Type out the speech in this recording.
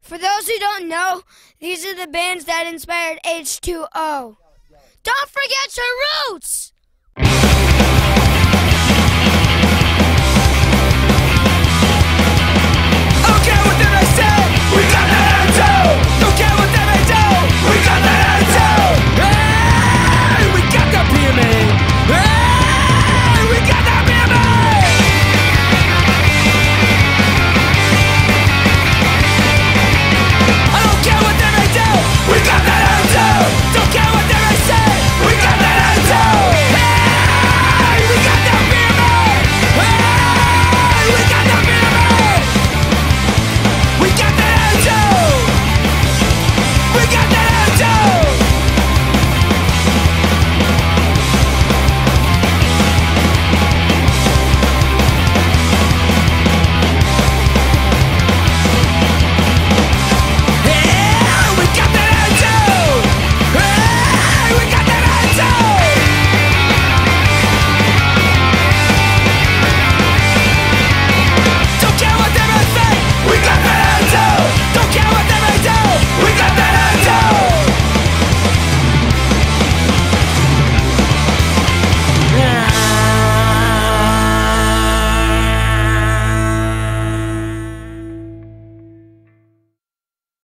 For those who don't know, these are the bands that inspired H2O. Don't forget your roots!